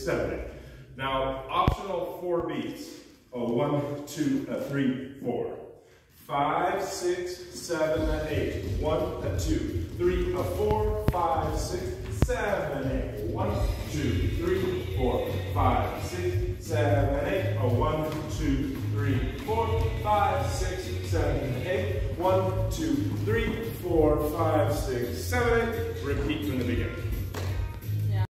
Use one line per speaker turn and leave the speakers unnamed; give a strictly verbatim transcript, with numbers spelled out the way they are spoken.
seven, eight. Now, optional four beats. A one, two, a three, four. Five, six, seven, eight. One, a two, three, a four, five, six, seven, eight. One, two, three, four, five, six, seven, eight. A one, two, three, four, five, six, seven, eight. One, two, three, four, five, six, seven, eight. Repeat from the beginning.